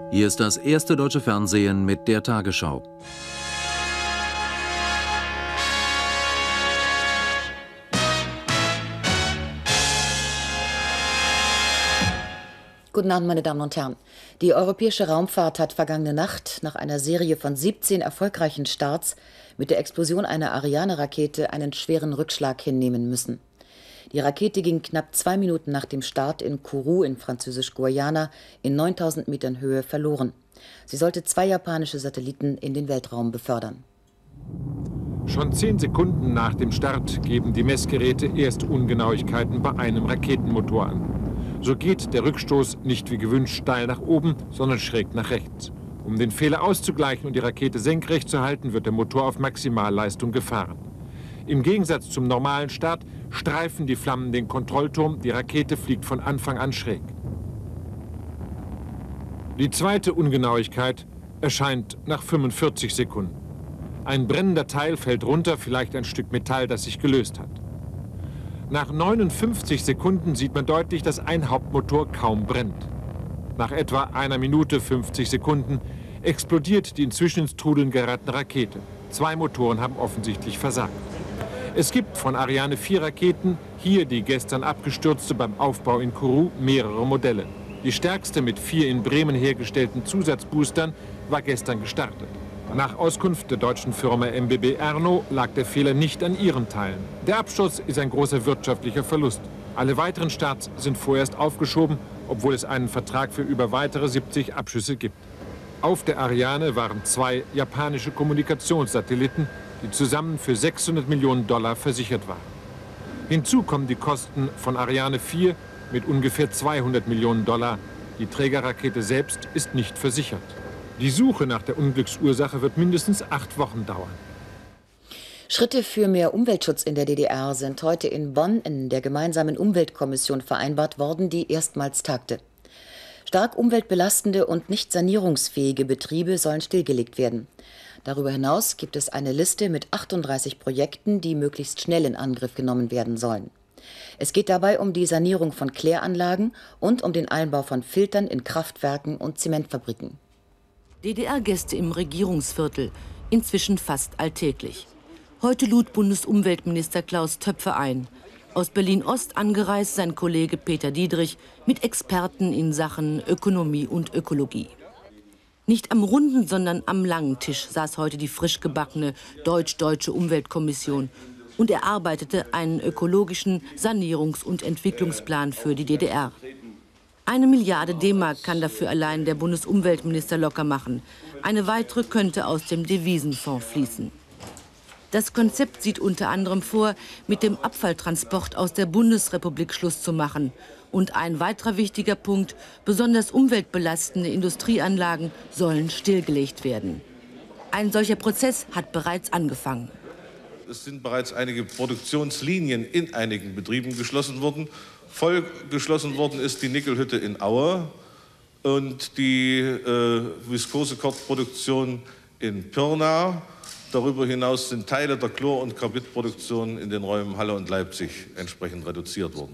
Hier ist das erste deutsche Fernsehen mit der Tagesschau. Guten Abend, meine Damen und Herren. Die europäische Raumfahrt hat vergangene Nacht nach einer Serie von 17 erfolgreichen Starts mit der Explosion einer Ariane-Rakete einen schweren Rückschlag hinnehmen müssen. Die Rakete ging knapp 2 Minuten nach dem Start in Kourou in Französisch-Guayana in 9000 Metern Höhe verloren. Sie sollte 2 japanische Satelliten in den Weltraum befördern. Schon 10 Sekunden nach dem Start geben die Messgeräte erste Ungenauigkeiten bei einem Raketenmotor an. So geht der Rückstoß nicht wie gewünscht steil nach oben, sondern schräg nach rechts. Um den Fehler auszugleichen und die Rakete senkrecht zu halten, wird der Motor auf Maximalleistung gefahren. Im Gegensatz zum normalen Start streifen die Flammen den Kontrollturm, die Rakete fliegt von Anfang an schräg. Die zweite Ungenauigkeit erscheint nach 45 Sekunden. Ein brennender Teil fällt runter, vielleicht ein Stück Metall, das sich gelöst hat. Nach 59 Sekunden sieht man deutlich, dass ein Hauptmotor kaum brennt. Nach etwa 1 Minute 50 Sekunden explodiert die inzwischen ins Trudeln geratene Rakete. 2 Motoren haben offensichtlich versagt. Es gibt von Ariane 4 Raketen, hier die gestern abgestürzte beim Aufbau in Kourou, mehrere Modelle. Die stärkste mit 4 in Bremen hergestellten Zusatzboostern war gestern gestartet. Nach Auskunft der deutschen Firma MBB Erno lag der Fehler nicht an ihren Teilen. Der Absturz ist ein großer wirtschaftlicher Verlust. Alle weiteren Starts sind vorerst aufgeschoben, obwohl es einen Vertrag für über weitere 70 Abschüsse gibt. Auf der Ariane waren 2 japanische Kommunikationssatelliten, die zusammen für $600 Millionen versichert waren. Hinzu kommen die Kosten von Ariane 4 mit ungefähr $200 Millionen. Die Trägerrakete selbst ist nicht versichert. Die Suche nach der Unglücksursache wird mindestens 8 Wochen dauern. Schritte für mehr Umweltschutz in der DDR sind heute in Bonn in der gemeinsamen Umweltkommission vereinbart worden, die erstmals tagte. Stark umweltbelastende und nicht sanierungsfähige Betriebe sollen stillgelegt werden. Darüber hinaus gibt es eine Liste mit 38 Projekten, die möglichst schnell in Angriff genommen werden sollen. Es geht dabei um die Sanierung von Kläranlagen und um den Einbau von Filtern in Kraftwerken und Zementfabriken. DDR-Gäste im Regierungsviertel, inzwischen fast alltäglich. Heute lud Bundesumweltminister Klaus Töpfe ein. Aus Berlin-Ost angereist sein Kollege Peter Dietrich mit Experten in Sachen Ökonomie und Ökologie. Nicht am runden, sondern am langen Tisch saß heute die frisch gebackene deutsch-deutsche Umweltkommission und erarbeitete einen ökologischen Sanierungs- und Entwicklungsplan für die DDR. 1 Milliarde D-Mark kann dafür allein der Bundesumweltminister locker machen. Eine weitere könnte aus dem Devisenfonds fließen. Das Konzept sieht unter anderem vor, mit dem Abfalltransport aus der Bundesrepublik Schluss zu machen. Und ein weiterer wichtiger Punkt, besonders umweltbelastende Industrieanlagen sollen stillgelegt werden. Ein solcher Prozess hat bereits angefangen. Es sind bereits einige Produktionslinien in einigen Betrieben geschlossen worden. Voll geschlossen worden ist die Nickelhütte in Aue und die Viskosekortproduktion in Pirna. Darüber hinaus sind Teile der Chlor- und Carbidproduktion in den Räumen Halle und Leipzig entsprechend reduziert worden.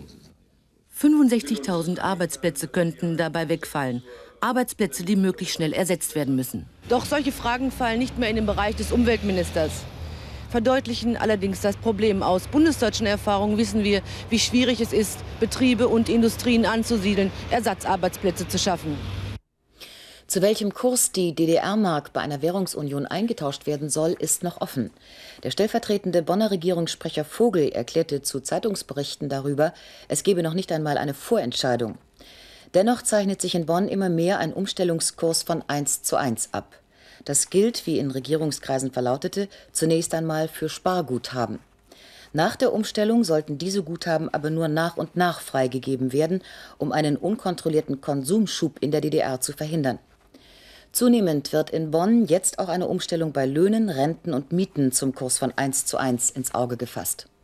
65.000 Arbeitsplätze könnten dabei wegfallen. Arbeitsplätze, die möglichst schnell ersetzt werden müssen. Doch solche Fragen fallen nicht mehr in den Bereich des Umweltministers. Verdeutlichen allerdings das Problem. Aus bundesdeutschen Erfahrungen wissen wir, wie schwierig es ist, Betriebe und Industrien anzusiedeln, Ersatzarbeitsplätze zu schaffen. Zu welchem Kurs die DDR-Mark bei einer Währungsunion eingetauscht werden soll, ist noch offen. Der stellvertretende Bonner Regierungssprecher Vogel erklärte zu Zeitungsberichten darüber, es gebe noch nicht einmal eine Vorentscheidung. Dennoch zeichnet sich in Bonn immer mehr ein Umstellungskurs von 1:1 ab. Das gilt, wie in Regierungskreisen verlautete, zunächst einmal für Sparguthaben. Nach der Umstellung sollten diese Guthaben aber nur nach und nach freigegeben werden, um einen unkontrollierten Konsumschub in der DDR zu verhindern. Zunehmend wird in Bonn jetzt auch eine Umstellung bei Löhnen, Renten und Mieten zum Kurs von 1:1 ins Auge gefasst.